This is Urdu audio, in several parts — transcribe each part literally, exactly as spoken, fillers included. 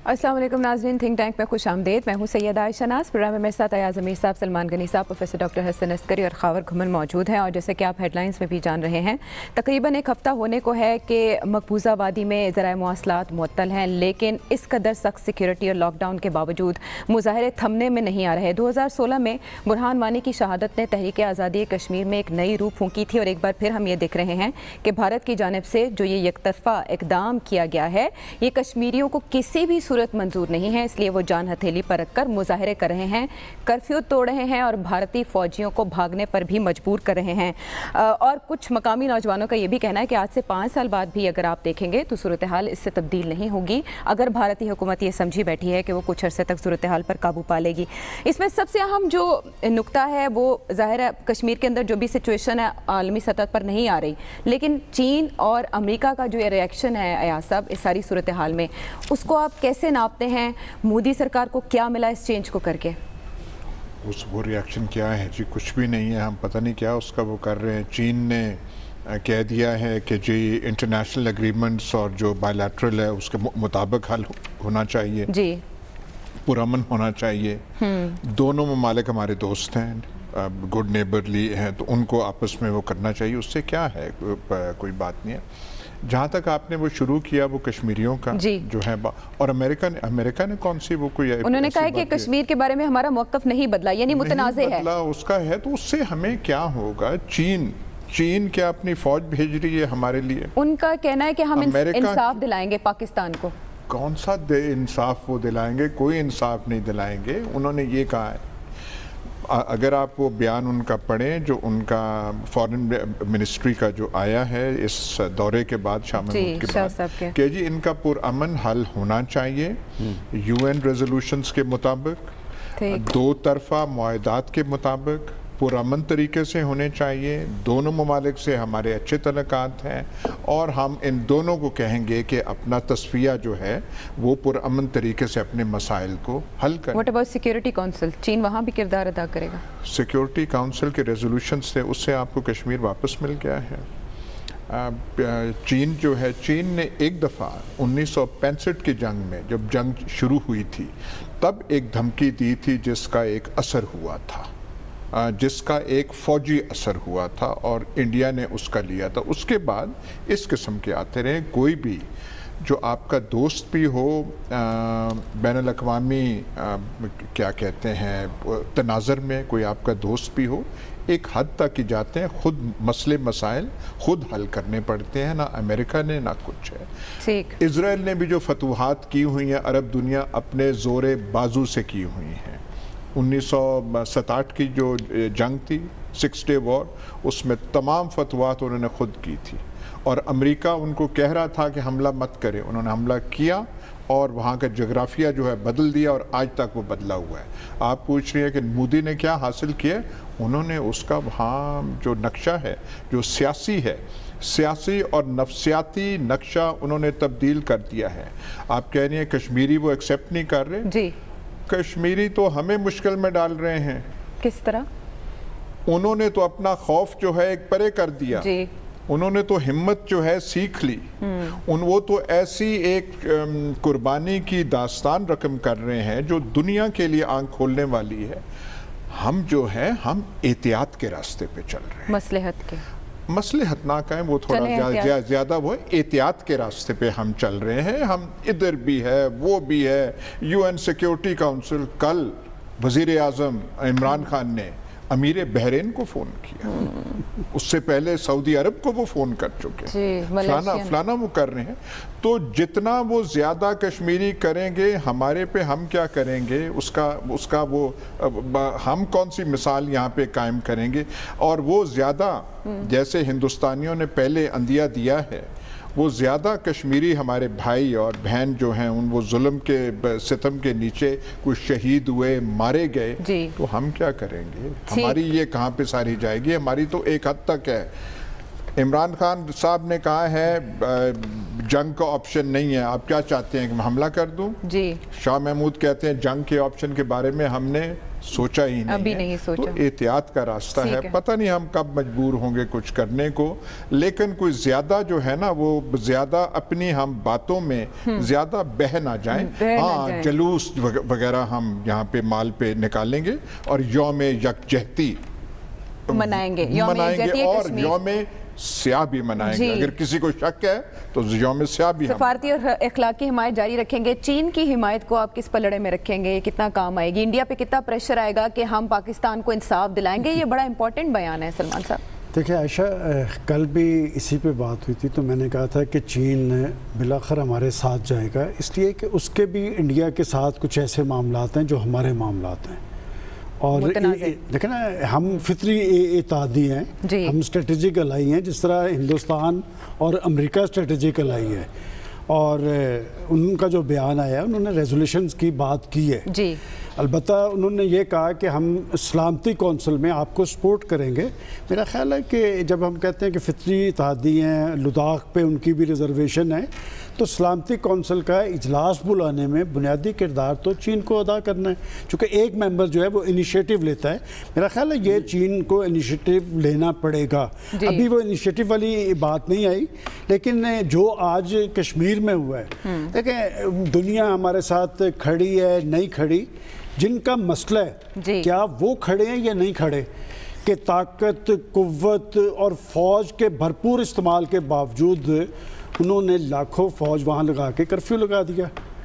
अस्सलाम वालेकुम नाज़रीन, थिंक टैंक में खुश आमदेद। मैं हूँ सैयद आयशा नाज। प्रोग्राम में मेरे साथ अयाज अमीर साहब, सलमान गनी साहब, प्रोफेसर डॉक्टर हसन अस्करी और खावर घुमन मौजूद हैं। और जैसे कि आप हेडलाइंस में भी जान रहे हैं, तकरीबन एक हफ़्ता होने को है कि मकबूजा वादी में ज़राए मवासलात मुअत्तल हैं, लेकिन इस कदर सख्त सिक्योरिटी और लॉकडाउन के बावजूद मुजाहरे थमने में नहीं आ रहे। दो हज़ार सोलह में बुरहान वानी की शहादत ने तहरीक आज़ादी कश्मीर में एक नई रूह फूंकी थी, और एक बार फिर हम ये देख रहे हैं कि भारत की जानिब से जो ये एकतरफा इकदाम किया गया है, ये कश्मीरियों को किसी भी सूरत मंजूर नहीं है। इसलिए वो जान हथेली पर रखकर मुजाहरे कर रहे हैं, कर्फ्यू तोड़ रहे हैं और भारतीय फौजियों को भागने पर भी मजबूर कर रहे हैं। और कुछ मकामी नौजवानों का ये भी कहना है कि आज से पाँच साल बाद भी अगर आप देखेंगे तो सूरत हाल इससे तब्दील नहीं होगी, अगर भारतीय हुकूमत ये समझी बैठी है कि वो कुछ अरसे तक सूरत हाल पर काबू पा लेगी। इसमें सबसे अहम जो नुकता है वो ज़ाहिर है कश्मीर के अंदर जो भी सिचुएशन है आलमी सतह पर नहीं आ रही, लेकिन चीन और अमेरिका का जो ये रिएक्शन है अयाज साहब इस सारी सूरत हाल में, उसको आप कैसे नापते हैं? मोदी सरकार को क्या मिला इस चेंज को करके? उस वो रिएक्शन क्या है जी? कुछ भी नहीं है। हम पता नहीं क्या उसका वो कर रहे हैं। चीन ने कह दिया है कि जी इंटरनेशनल एग्रीमेंट्स और जो बायलैटरल है उसके मुताबिक हल होना चाहिए जी, पुरअमन होना चाहिए। दोनों ममालिक हमारे दोस्त हैं, गुड नेबरली हैं, तो उनको आपस में वो करना चाहिए। उससे क्या है, कोई बात नहीं है। जहाँ तक आपने वो शुरू किया वो कश्मीरियों का जो है, और अमेरिका ने अमेरिका ने कौन सी वो कोई, उन्होंने कहा है कि कश्मीर के बारे में हमारा मौक़िफ़ नहीं बदला, यानी मुतनाज़े है उसका है, तो उससे हमें क्या होगा? चीन चीन क्या अपनी फौज भेज रही है हमारे लिए? उनका कहना है कि हम इंसाफ दिलाएंगे पाकिस्तान को। कौन सा इंसाफ वो दिलाएंगे? कोई इंसाफ नहीं दिलाएंगे। उन्होंने ये कहा है, अगर आप वो बयान उनका पढ़ें जो उनका फॉरेन मिनिस्ट्री का जो आया है इस दौरे के बाद, शाह महमूद के बाद, कि जी इनका पुरअमन हल होना चाहिए यूएन रेजोल्यूशंस के मुताबिक, दो तरफा मुआहदात के मुताबिक, पुरअमन तरीके से होने चाहिए। दोनों ममालिक से हमारे अच्छे तल्लुकात हैं और हम इन दोनों को कहेंगे कि अपना तस्फिया जो है वो पुरअमन तरीके से अपने मसाइल को हल करें। What about Security Council? चीन वहाँ भी किरदार अदा करेगा? सिक्योरिटी काउंसिल के रेजोल्यूशंस थे, उससे आपको कश्मीर वापस मिल गया है। चीन जो है, चीन ने एक दफ़ा उन्नीस सौ पैंसठ की जंग में, जब जंग शुरू हुई थी, तब एक धमकी दी थी जिसका एक असर हुआ था, जिसका एक फ़ौजी असर हुआ था और इंडिया ने उसका लिया था। उसके बाद इस किस्म के आते रहे। कोई भी जो आपका दोस्त भी हो, बैनुल-अक़वामी क्या कहते हैं तनाज़र में कोई आपका दोस्त भी हो, एक हद तक ही जाते हैं। खुद मसले मसाइल खुद हल करने पड़ते हैं, ना अमेरिका ने ना कुछ है। इज़राइल ने भी जो फतूहात की हुई हैं अरब दुनिया अपने ज़ोरे बाजू से की हुई हैं। उन्नीस सौ सताहठ की जो जंग थी, सिक्स डे वॉर, उसमें तमाम फतवात उन्होंने ख़ुद की थी और अमेरिका उनको कह रहा था कि हमला मत करें। उन्होंने हमला किया और वहाँ का जोग्राफिया जो है बदल दिया और आज तक वो बदला हुआ है। आप पूछ रही हैं कि मोदी ने क्या हासिल किया? उन्होंने उसका वहाँ जो नक्शा है, जो सियासी है, सियासी और नफ्सियाती नक्शा उन्होंने तब्दील कर दिया है। आप कह रही हैं कश्मीरी वो एक्सेप्ट नहीं कर रहे जी। कश्मीरी तो हमें मुश्किल में डाल रहे हैं। किस तरह? उन्होंने तो अपना खौफ जो है एक परे कर दिया जी। उन्होंने तो हिम्मत जो है सीख ली। उन वो तो ऐसी एक कुर्बानी की दास्तान रकम कर रहे हैं जो दुनिया के लिए आंख खोलने वाली है। हम जो है हम एहतियात के रास्ते पे चल रहे हैं, मसलहत के मसलहत ना कहें, वो थोड़ा ज्यादा ज्यादा वो एहतियात के रास्ते पे हम चल रहे हैं। हम इधर भी है, वो भी है। यूएन सिक्योरिटी काउंसिल, कल वजीर आज़म इमरान खान ने अमीर बहरीन को फ़ोन किया, उससे पहले सऊदी अरब को वो फ़ोन कर चुके हैं, फलाना फलाना वो कर रहे हैं। तो जितना वो ज़्यादा कश्मीरी करेंगे हमारे पे, हम क्या करेंगे उसका उसका वो हम कौन सी मिसाल यहाँ पे कायम करेंगे? और वो ज़्यादा जैसे हिंदुस्तानियों ने पहले अंदिया दिया है, वो ज़्यादा कश्मीरी हमारे भाई और बहन जो हैं उन वो जुल्म के सितम के नीचे कुछ शहीद हुए, मारे गए, तो हम क्या करेंगे? हमारी ये कहाँ पे सारी जाएगी? हमारी तो एक हद तक है। इमरान खान साहब ने कहा है जंग का ऑप्शन नहीं है। आप क्या चाहते हैं कि मैं हमला कर दूं? जी। शाह महमूद कहते हैं जंग के ऑप्शन के बारे में हमने सोचा ही नहीं अभी है। नहीं सोचा। तो एहतियात का रास्ता है, है। पता नहीं हम कब मजबूर होंगे कुछ करने को, लेकिन कोई ज्यादा जो है ना वो ज्यादा अपनी हम बातों में ज्यादा बह ना जाएं। हाँ, जलूस वगैरह हम यहाँ पे माल पे निकालेंगे और यौम यकजहती मनाएंगे, मनाएंगे और यौम स्याह भी मनाएंगे। अगर किसी को शक है तो यौम स्याह भी। सफारती और इखलाकी हिमायत जारी रखेंगे। चीन की हिमायत को आप किस पलड़े में रखेंगे, ये कितना काम आएगी? इंडिया पे कितना प्रेशर आएगा कि हम पाकिस्तान को इंसाफ दिलाएंगे? ये बड़ा इंपॉर्टेंट बयान है सलमान साहब। देखिए आयशा, कल भी इसी पे बात हुई थी, तो मैंने कहा था कि चीन बिलाखिर हमारे साथ जाएगा, इसलिए कि उसके भी इंडिया के साथ कुछ ऐसे मामलात हैं जो हमारे मामलात हैं। और देखें ना, हम फितरी इत्तेहादी हैं, हम स्ट्रेटेजिक अलाई हैं, जिस तरह हिंदुस्तान और अमेरिका स्ट्रेटेजिक अलाई है। और उनका जो बयान आया है, उन्होंने रेजोल्यूशंस की बात की है जी। अलबत्ता उन्होंने ये कहा कि हम सलामती कौंसिल में आपको सपोर्ट करेंगे। मेरा ख्याल है कि जब हम कहते हैं कि फितरी इत्तेहादी हैं, लद्दाख पे उनकी भी रिजर्वेशन है, तो सलामती कौंसिल का इजलास बुलाने में बुनियादी किरदार तो चीन को अदा करना है, क्योंकि एक मेंबर जो है वो इनिशिएटिव लेता है। मेरा ख्याल है ये चीन को इनिशिएटिव लेना पड़ेगा। अभी वो इनिशिएटिव वाली बात नहीं आई, लेकिन जो आज कश्मीर में हुआ है, देखें दुनिया हमारे साथ खड़ी है नहीं खड़ी, जिनका मसला है क्या वो खड़े हैं या नहीं खड़े, कि ताकत कुव्वत और फौज के भरपूर इस्तेमाल के बावजूद उन्होंने लाखों फौज वहाँ लगा के कर्फ्यू लगा दिया।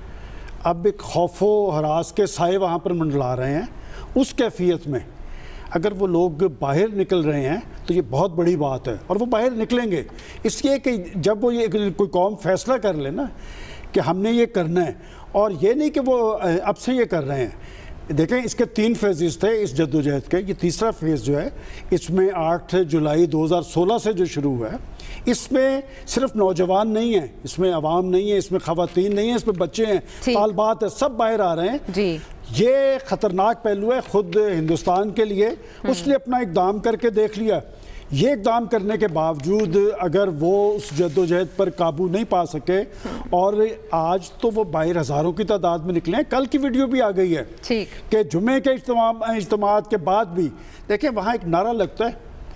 अब एक खौफो हरास के साए वहाँ पर मंडला रहे हैं। उस कैफियत में अगर वो लोग बाहर निकल रहे हैं तो ये बहुत बड़ी बात है, और वो बाहर निकलेंगे इसलिए कि जब वो ये कोई कौम फैसला कर ले ना कि हमने ये करना है, और ये नहीं कि वो अब से ये कर रहे हैं। देखें, इसके तीन फेजेस थे इस जद्दोजहद के, ये तीसरा फेज़ जो है इसमें आठ जुलाई दो हज़ार सोलह से जो शुरू हुआ है, इसमें सिर्फ नौजवान नहीं है, इसमें अवाम नहीं है, इसमें ख़वातीन नहीं है, इसमें बच्चे हैं, तालबात है, सब बाहर आ रहे हैं जी। ये ख़तरनाक पहलू है खुद हिंदुस्तान के लिए। उसने अपना इक़दाम करके देख लिया। ये इक़दाम करने के बावजूद अगर वो उस जद्दोजहद पर काबू नहीं पा सके, और आज तो वो बाहर हज़ारों की तादाद में निकले हैं। कल की वीडियो भी आ गई है कि जुमे के इज्तिमात के बाद भी देखिए वहाँ एक नारा लगता है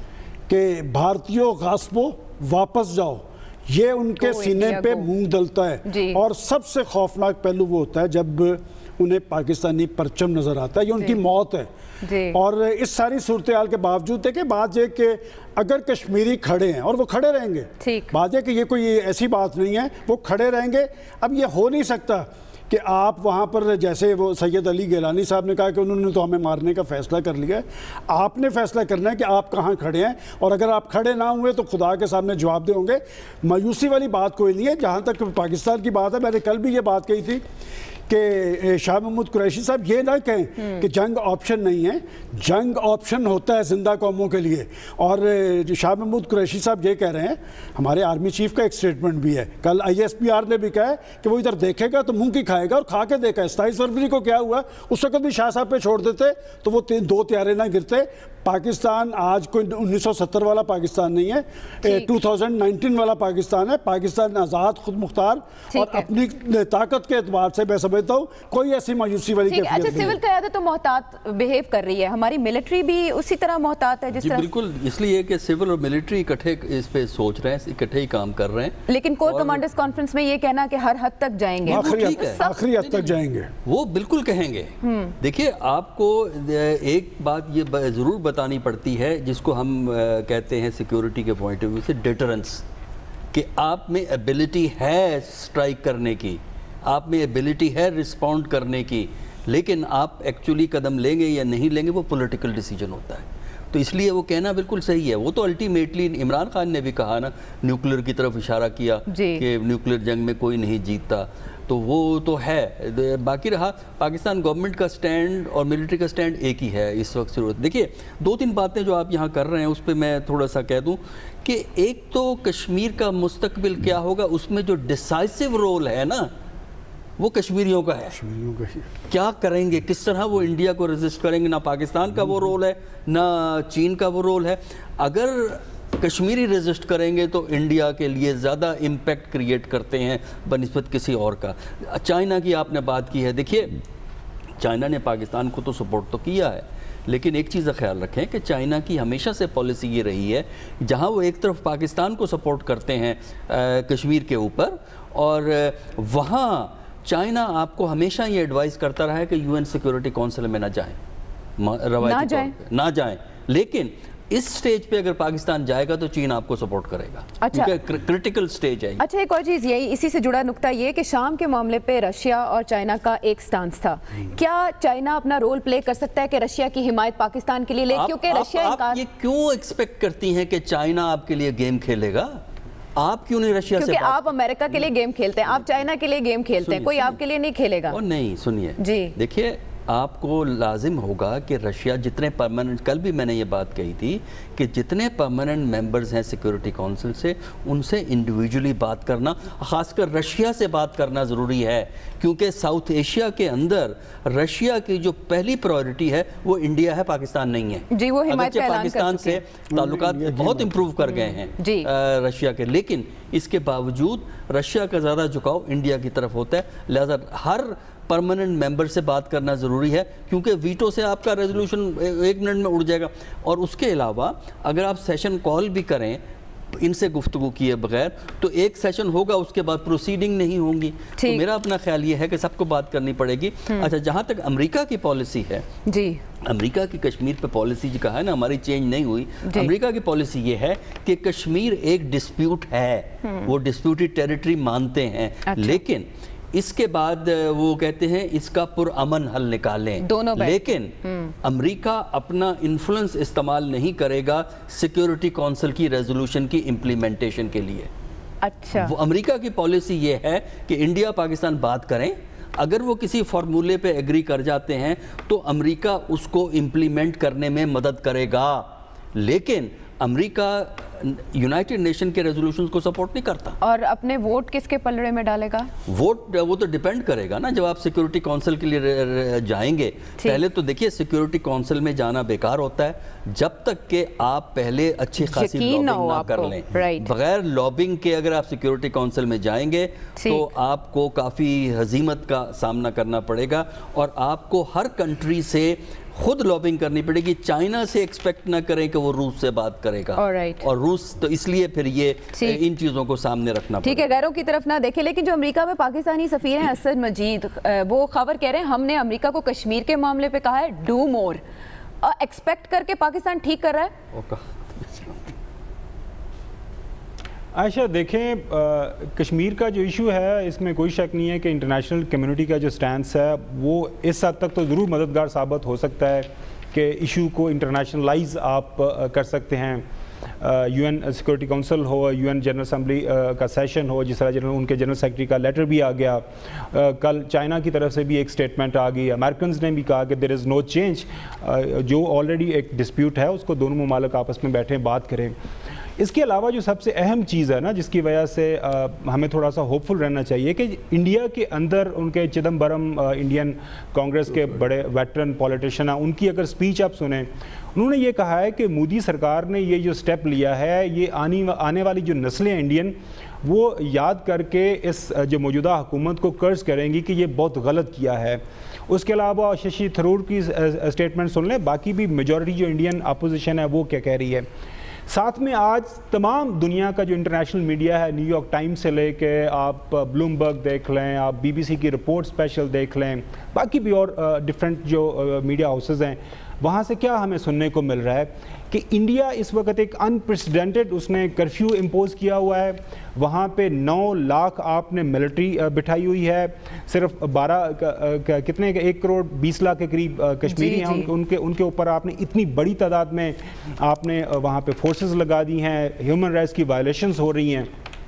कि भारतीयों गास्पो वापस जाओ। ये उनके सीने पे मूंग दलता है। और सबसे खौफनाक पहलू वो होता है जब उन्हें पाकिस्तानी परचम नज़र आता है, ये उनकी मौत है। और इस सारी सूरत हाल के बावजूद देखिए, बात यह कि अगर कश्मीरी खड़े हैं और वो खड़े रहेंगे, बात यह कि ये कोई ऐसी बात नहीं है, वो खड़े रहेंगे। अब ये हो नहीं सकता कि आप वहाँ पर, जैसे वो सैयद अली गिलानी साहब ने कहा कि उन्होंने तो हमें मारने का फ़ैसला कर लिया है, आपने फ़ैसला करना है कि आप कहाँ खड़े हैं, और अगर आप खड़े ना हुए तो खुदा के सामने जवाब दे होंगे। मायूसी वाली बात कोई नहीं है। जहाँ तक पाकिस्तान की बात है, मैंने कल भी ये बात कही थी कि शाह महमूद कुरैशी साहब ये ना कहें कि जंग ऑप्शन नहीं है, जंग ऑप्शन होता है जिंदा कौमों के लिए। और शाह महमूद कुरैशी साहब ये कह रहे हैं, हमारे आर्मी चीफ का एक स्टेटमेंट भी है, कल आई एस पी आर ने भी कहा है कि वो इधर देखेगा तो मुंह की खाएगा, और खा के देखा है। सताईस फरवरी को क्या हुआ, उस वक्त भी शाह साहब पे छोड़ देते तो वो दो त्यारे ना गिरते। पाकिस्तान आज कोई उन्नीस सौ सत्तर वाला पाकिस्तान नहीं है, दो हज़ार उन्नीस वाला पाकिस्तान है। पाकिस्तान आज़ाद, खुद मुख्तार और अपनी ताकत के एतबार से मैं समझता हूँ कोई ऐसी मायूसी वाली कैफियत नहीं है। अच्छा, सिविल क़यादत तो मोहतात बिहेव कर रही है, हमारी मिलिट्री भी उसी तरह मोहतात है जिस तरह। बिल्कुल, इसलिए कि सिविल और मिलिट्री इकट्ठे इस पे सोच रहे हैं, इकट्ठे ही काम कर रहे हैं। लेकिन कोर कमांडर्स कॉन्फ्रेंस में ये कहना कि हर हद तक जाएंगे, आखिरी हद तक जाएंगे, वो बिल्कुल कहेंगे। देखिए, आपको एक बात ये जरूर बतानी पड़ती है जिसको हम कहते हैं सिक्योरिटी के पॉइंट ऑफ व्यू से डिटरेंस, कि आप में एबिलिटी है स्ट्राइक करने की, आप में एबिलिटी है रिस्पॉन्ड करने की, लेकिन आप एक्चुअली कदम लेंगे या नहीं लेंगे वो पॉलिटिकल डिसीजन होता है। तो इसलिए वो कहना बिल्कुल सही है। वो तो अल्टीमेटली इमरान खान ने भी कहा ना, न्यूक्लियर की तरफ इशारा किया कि न्यूक्लियर जंग में कोई नहीं जीतता, तो वो तो है। बाकी रहा पाकिस्तान गवर्नमेंट का स्टैंड और मिलिट्री का स्टैंड एक ही है इस वक्त जरूरत। देखिए, दो तीन बातें जो आप यहाँ कर रहे हैं उस पर मैं थोड़ा सा कह दूँ कि एक तो कश्मीर का मुस्तकबिल क्या होगा, उसमें जो डिसाइसिव रोल है ना वो कश्मीरियों का है। कश्मीरियों का ही क्या करेंगे, किस तरह वो इंडिया को रेजिस्ट करेंगे, ना पाकिस्तान का वो रोल है ना चीन का वो रोल है। अगर कश्मीरी रेजिस्ट करेंगे तो इंडिया के लिए ज़्यादा इम्पैक्ट क्रिएट करते हैं बनिस्बत किसी और का। चाइना की आपने बात की है, देखिए چائنا نے پاکستان کو تو سپورٹ تو کیا ہے، لیکن ایک چیز کا خیال رکھیں کہ چائنا کی ہمیشہ سے پالیسی یہ رہی ہے جہاں وہ ایک طرف پاکستان کو سپورٹ کرتے ہیں کشمیر کے اوپر، اور وہاں چائنا آپ کو ہمیشہ یہ ایڈوائز کرتا رہا ہے کہ یو این سیکیورٹی کونسل میں نہ جائیں، روایتی طور پہ نہ جائیں، لیکن اس سٹیج پہ اگر پاکستان جائے گا تو چین آپ کو سپورٹ کرے گا، اچھا کیونکہ کرٹیکل سٹیج ہے۔ اچھا ایک اور چیز یہی اسی سے جڑا نقطہ یہ کہ شام کے معاملے پہ رشیا اور چائنا کا ایک سٹانس تھا، کیا چائنا اپنا رول پلے کر سکتا ہے کہ رشیا کی حمایت پاکستان کے لیے لے؟ کیونکہ رشیا آپ یہ کیوں ایکسپیکٹ کرتی ہیں کہ چائنا آپ کے لیے گیم کھیلے گا؟ آپ کیوں نہیں رشیا سے؟ کیونکہ آپ امریکہ کے لیے گیم کھیلتے ہیں، آپ چائنا کے لیے گیم کھیلتے ہیں، کوئی آپ کے لیے نہیں کھیلے گا۔ نہیں سنیے جی دیکھیے، آپ کو لازم ہوگا کہ رشیا جتنے پرماننٹ، کل بھی میں نے یہ بات کہی تھی کہ جتنے پرماننٹ ممبرز ہیں سیکیورٹی کونسل سے، ان سے انڈیویجولی بات کرنا، خاص کر رشیا سے بات کرنا ضروری ہے، کیونکہ ساؤتھ ایشیا کے اندر رشیا کی جو پہلی پرائیورٹی ہے وہ انڈیا ہے، پاکستان نہیں ہے۔ جی وہ حمایت کا اعلان کر پاکستان سے تعلقات بہت امپروو کر گئے ہیں رشیا کے، لیکن اس کے باوجود رشیا کا زیادہ جھکاؤ انڈیا کی طرف ہوتا ہے، لہذا ہر پرماننٹ ممبر سے بات کرنا ضروری ہے، کیونکہ ویٹو سے آپ کا ریزولوشن ایک منٹ میں اڑ جائے گا۔ اور اس کے علاوہ اگر آپ سیشن کال بھی کریں ان سے گفتگو کیے بغیر تو ایک سیشن ہوگا، اس کے بعد پروسیڈنگ نہیں ہوں گی، تو میرا اپنا خیال یہ ہے کہ سب کو بات کرنی پڑے گی۔ اچھا جہاں تک امریکہ کی پالیسی ہے، جی امریکہ کی کشمیر پہ پالیسی جو کہا ہے نا ہماری چینج نہیں ہوئی، امریکہ کی پالیسی یہ ہے کہ کشمیر ایک ڈسپیوٹ ہے، وہ ڈسپیوٹڈ ٹیریٹری مانتے ہیں، لیکن اس کے بعد وہ کہتے ہیں اس کا پرامن حل نکالیں، لیکن امریکہ اپنا انفلوئنس استعمال نہیں کرے گا سیکیورٹی کونسل کی ریزولوشن کی امپلیمنٹیشن کے لیے۔ اچھا وہ امریکہ کی پالیسی یہ ہے کہ انڈیا پاکستان بات کریں، اگر وہ کسی فارمولے پہ ایگری کر جاتے ہیں تو امریکہ اس کو امپلیمنٹ کرنے میں مدد کرے گا، لیکن امریکہ یونائٹڈ نیشن کے ریزولوشنز کو سپورٹ نہیں کرتا۔ اور اپنے ووٹ کس کے پلڑے میں ڈالے گا؟ ووٹ وہ تو ڈیپینڈ کرے گا نا، جب آپ سیکیورٹی کونسل کے لیے جائیں گے، پہلے تو دیکھیے سیکیورٹی کونسل میں جانا بیکار ہوتا ہے جب تک کہ آپ پہلے اچھی خاصی لابنگ نہ کر لیں۔ بغیر لابنگ کے اگر آپ سیکیورٹی کونسل میں جائیں گے تو آپ کو کافی ہزیمت کا سامنا کرنا پڑے گا، اور آپ کو ہر کنٹری سے خود لابنگ کرنی پڑے گی۔ چائنا سے ایکسپیکٹ نہ کریں کہ وہ روس سے بات کرے گا، اور روس تو اس لیے پھر یہ ان چیزوں کو سامنے رکھنا پڑے گا۔ ٹھیک ہے، غیروں کی طرف نہ دیکھیں، لیکن جو امریکہ میں پاکستانی سفیر ہیں اسد مجید، وہ خبر کہہ رہے ہیں ہم نے امریکہ کو کشمیر کے معاملے پہ کہا ہے ڈو مور، ایکسپیکٹ کر کے پاکستان ٹھیک کر رہا ہے؟ عائشہ دیکھیں، کشمیر کا جو ایشو ہے اس میں کوئی شک نہیں ہے کہ انٹرنیشنل کمیونٹی کا جو سٹینس ہے وہ اس حد تک تو ضرور مددگار ثابت ہو سکتا ہے کہ ایشو کو انٹرنیشنلائز آپ کر سکتے ہیں۔ یو این سیکورٹی کونسل ہو، یو این جنرل اسمبلی کا سیشن ہو، جس طرح جنرل ان کے جنرل سیکرٹری کا لیٹر بھی آ گیا، کل چائنا کی طرف سے بھی ایک سٹیٹمنٹ آ گئی، امریکنز نے بھی کہا کہ دیر از نو چینج، جو آلریڈی ایک ڈسپیوٹ ہے اس کو دونوں ممالک آپس میں بیٹھیں بات کریں۔ اس کے علاوہ جو سب سے اہم چیز ہے نا جس کی وجہ سے ہمیں تھوڑا سا ہوپ فل رہنا چاہیے کہ انڈیا کے اندر ان کے چدمبرم انڈین کانگریس کے بڑے ویٹرن پولیٹیشین ہیں، ان کی اگر سپیچ آپ سنیں، انہوں نے یہ کہا ہے کہ مودی سرکار نے یہ جو سٹیپ لیا ہے یہ آنی آنے والی جو نسلیں انڈین وہ یاد کر کے اس جو موجودہ حکومت کو قرض کریں گی کہ یہ بہت غلط کیا ہے۔ اس کے علاوہ ششی تھرور کی سٹیٹمنٹ سن لیں، باقی بھی میجورٹی جو انڈین اپوزیشن ہے وہ کیا کہہ رہی ہے۔ ساتھ میں آج تمام دنیا کا جو انٹرنیشنل میڈیا ہے، نیو یارک ٹائمز سے لے کے آپ بلومبرگ دیکھ لیں، آپ بی بی سی کی رپورٹ اسپیشل دیکھ لیں، باقی بھی اور ڈفرینٹ جو میڈیا ہاؤسز ہیں، وہاں سے کیا ہمیں سننے کو مل رہا ہے کہ انڈیا اس وقت ایک انپریسیڈنٹڈ اس نے کرفیو امپوز کیا ہوا ہے، وہاں پہ نو لاکھ آپ نے ملٹری بٹھائی ہوئی ہے، صرف بارہ کتنے ایک کروڑ بیس لاکھ کے قریب کشمیری ہیں، ان کے ان کے اوپر آپ نے اتنی بڑی تعداد میں آپ نے وہاں پہ فورسز لگا دی ہیں، ہیومن رائٹس کی وائلیشنز ہو رہی ہیں،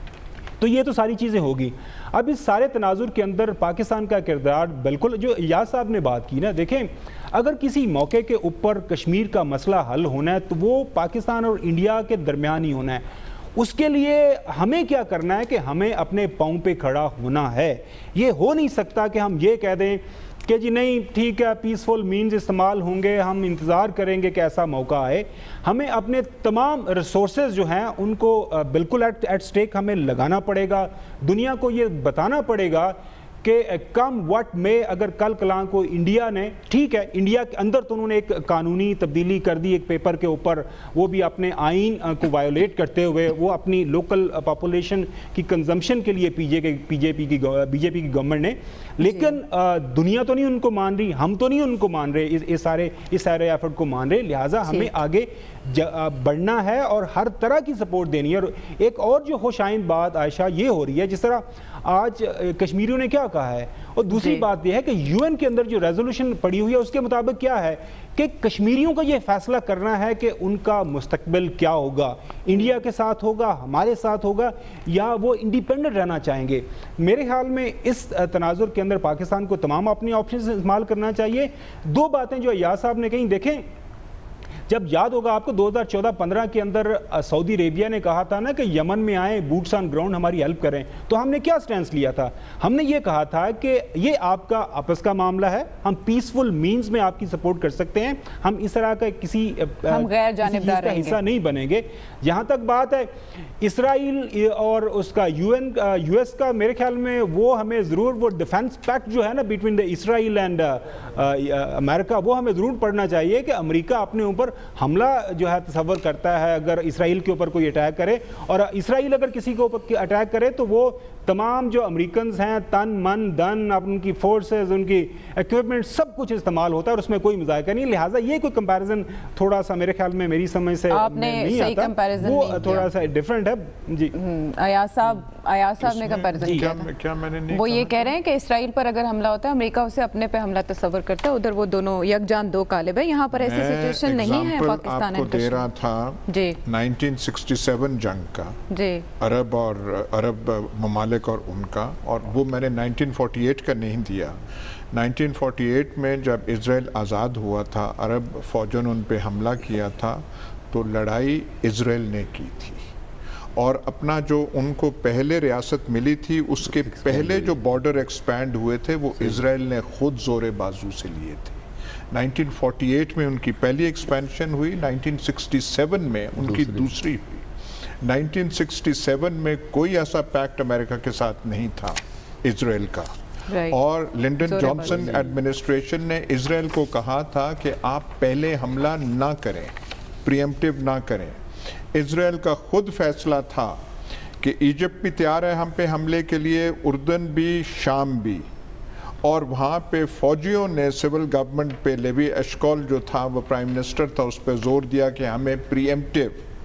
تو یہ تو ساری چیزیں ہوگی۔ اب اس سارے تناظر کے اندر پاکستان کا کردار بالکل جو ایاز صاحب نے بات کی نا، دیکھیں اگر کسی موقع کے اوپر کشمیر کا مسئلہ حل ہونا ہے تو وہ پاکستان اور انڈیا کے درمیان ہی ہونا ہے۔ اس کے لیے ہمیں کیا کرنا ہے کہ ہمیں اپنے پاؤں پہ کھڑا ہونا ہے۔ یہ ہو نہیں سکتا کہ ہم یہ کہہ دیں کہ جی نہیں ٹھیک ہے پیسفل مینز استعمال ہوں گے، ہم انتظار کریں گے کہ ایسا موقع آئے۔ ہمیں اپنے تمام ریسورسز جو ہیں ان کو بالکل ایٹ ایٹ سٹیک ہمیں لگانا پڑے گا، دنیا کو یہ بتانا پڑے گا کہ کم وٹ میں اگر کل کلام کو انڈیا نے, ٹھیک ہے انڈیا کے اندر تو انہوں نے ایک قانونی تبدیلی کر دی ایک پیپر کے اوپر, وہ بھی اپنے آئین کو وائیولیٹ کرتے ہوئے, وہ اپنی لوکل پاپولیشن کی کنزمپشن کے لیے پی جے کے پی جے پی کی بی جے پی کی گورنمنٹ نے, لیکن دنیا تو نہیں ان کو مان رہی, ہم تو نہیں ان کو مان رہے, اس سارے اس سارے ایفرٹ کو مان رہے, لہٰذا ہمیں آگے بڑھنا ہے اور ہر طرح کی سپورٹ دینی ہے. اور ایک اور جو خوش آئند بات عائشہ یہ ہو رہی ہے, جس طرح آج کشمیریوں نے کیا کہا ہے, اور دوسری بات یہ ہے کہ یو این کے اندر جو ریزولوشن پڑی ہوئی ہے اس کے مطابق کیا ہے کہ کشمیریوں کا یہ فیصلہ کرنا ہے کہ ان کا مستقبل کیا ہوگا, انڈیا کے ساتھ ہوگا, ہمارے ساتھ ہوگا, یا وہ انڈیپینڈنٹ رہنا چاہیں گے. میرے خیال میں اس تناظر کے اندر پاکستان کو تمام اپنی آپشنز استعمال کرنا چاہیے. دو باتیں جو ایاز صاحب نے کہیں, دیکھیں جب یاد ہوگا آپ کو دو ہزار چودہ پندرہ کے اندر سعودی عربیہ نے کہا تھا نا کہ یمن میں آئیں, بوٹس آن گراؤنڈ ہماری ہیلپ کریں, تو ہم نے کیا سٹینس لیا تھا, ہم نے یہ کہا تھا کہ یہ آپ کا آپس کا معاملہ ہے, ہم پیسفل مینز میں آپ کی سپورٹ کر سکتے ہیں, ہم اس طرح کا کسی ہم غیر جانبدار کا حصہ نہیں بنیں گے. جہاں تک بات ہے اسرائیل اور اس کا یو این یو ایس کا, میرے خیال میں وہ ہمیں ضرور وہ ڈیفنس پیکٹ جو ہے نا بٹوین دا اسرائیل اینڈ امریکہ, وہ ہمیں ضرور پڑھنا چاہیے کہ امریکہ اپنے اوپر حملہ جو ہے تصور کرتا ہے اگر اسرائیل کے اوپر کوئی اٹیک کرے, اور اسرائیل اگر کسی کے اوپر اٹیک کرے تو وہ تمام جو امریکنز ہیں تن من دن, ان کی فورسز, ان کی ایکوپمنٹ, سب کچھ استعمال ہوتا ہے اور اس میں کوئی مذائقہ نہیں. لہٰذا یہ کوئی کمپیریزن تھوڑا سا میرے خیال میں میری سمجھ سے نہیں آتا, وہ تھوڑا سا ڈیفرنٹ ہے. جی ایاز صاحب ایاز صاحب نے کمپیریزن کیا کیا میں نے وہ یہ کہہ رہے ہیں کہ اسرائیل پر اگر حملہ ہوتا ہے امریکہ اسے اپنے پہ حملہ تصور کرتا ہے, ادھر وہ دونوں یکجان دو قالب ہے, یہاں پر ایسی سچویشن نہیں ہے پاکستان کو دے رہا تھا جی نائنٹین سکسٹی سیون جنگ کا, جی عرب اور عرب ممالک اور ان کا, اور وہ میں نے نائنٹین فورٹی ایٹ کا نہیں دیا. نائنٹین فورٹی ایٹ میں جب اسرائیل آزاد ہوا تھا, عرب فوجوں نے ان پہ حملہ کیا تھا, تو لڑائی اسرائیل نے کی تھی, اور اپنا جو ان کو پہلے ریاست ملی تھی اس کے پہلے جو بارڈر ایکسپینڈ ہوئے تھے وہ اسرائیل نے خود زور بازو سے لیے تھے. نائنٹین فورٹی ایٹ میں ان کی پہلی ایکسپینشن ہوئی, نائنٹین سکسٹی سیون میں ان کی دوسری ہوئی. نائنٹین سکسٹی سیون میں کوئی ایسا پیکٹ امریکہ کے ساتھ نہیں تھا اسرائیل کا, اور لنڈن جانسن ایڈمنسٹریشن نے اسرائیل کو کہا تھا کہ آپ پہلے حملہ نہ کریں, پریمپٹیو نہ کریں. اسرائیل کا خود فیصلہ تھا کہ ایجپٹ بھی تیار ہے ہم پہ حملے کے لیے, اردن بھی, شام بھی, اور وہاں پہ فوجیوں نے سول گورنمنٹ پہ, لیوی ایشکول جو تھا وہ پرائم منسٹر تھا, اس پہ زور دیا کہ ہمیں پریمپٹیو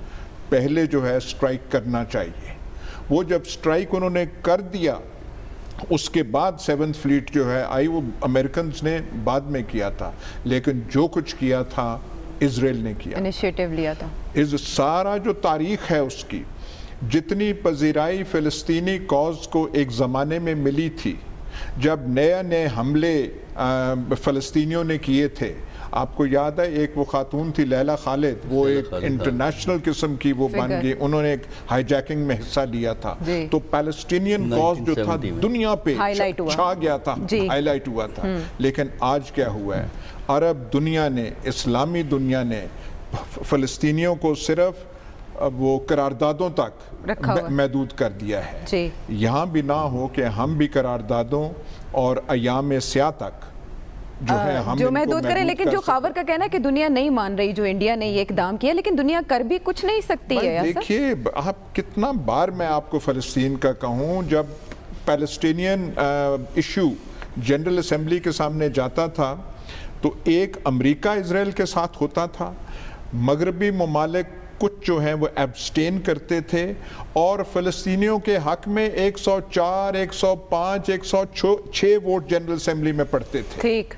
پہلے جو ہے سٹرائک کرنا چاہیے. وہ جب سٹرائک انہوں نے کر دیا, اس کے بعد سیونتھ فلیٹ جو ہے آئی, وہ امریکنز نے بعد میں کیا تھا, لیکن جو کچھ کیا تھا اسرائیل نے کیا, انیشیٹو لیا تھا. اس سارا جو تاریخ ہے اس کی, جتنی پذیرائی فلسطینی کاز کو ایک زمانے میں ملی تھی جب نئے نئے حملے فلسطینیوں نے کیے تھے, آپ کو یاد ہے ایک وہ خاتون تھی لیلہ خالد, وہ ایک انٹرنیشنل قسم کی وہ بن گئی, انہوں نے ایک ہائی جیکنگ میں حصہ لیا تھا, تو پیلسٹینین کاز جو تھا دنیا پہ چھا گیا تھا, ہائی لائٹ ہوا تھا. لیکن آج کیا ہوا ہے, عرب دنیا نے, اسلامی دنیا نے فلسطینیوں کو صرف وہ قراردادوں تک محدود کر دیا ہے. یہاں بھی نہ ہو کہ ہم بھی قراردادوں اور ایام سیاہ تک جو ہے ہم جو محدود کریں, لیکن جو خاور کا کہنا ہے کہ دنیا نہیں مان رہی جو انڈیا نے یہ اقدام کیا, لیکن دنیا کر بھی کچھ نہیں سکتی ہے. دیکھیے آپ کتنا بار میں آپ کو فلسطین کا کہوں, جب پیلسٹینین ایشو جنرل اسمبلی کے سامنے جاتا تھا تو ایک امریکہ اسرائیل کے ساتھ ہوتا تھا, مغربی ممالک کچھ جو ہیں وہ ایبسٹین کرتے تھے, اور فلسطینیوں کے حق میں ایک سو چار, ایک سو پانچ, ایک سو چھ ووٹ جنرل اسمبلی میں پڑھتے تھے. ٹھیک,